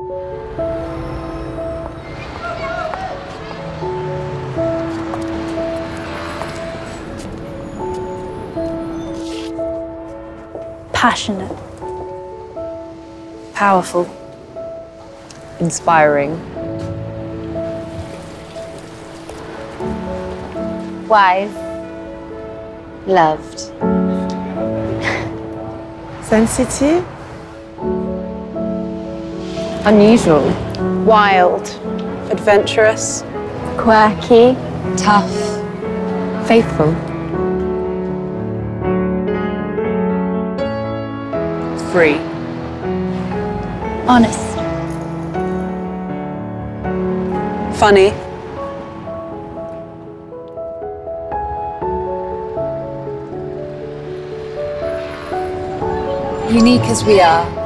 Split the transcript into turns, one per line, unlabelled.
Passionate. Powerful.
Inspiring.
Wise. Loved.
Sensitive.
Unusual.
Wild. Adventurous.
Quirky.
Tough. Faithful. Free.
Honest.
Funny.
Unique as we are,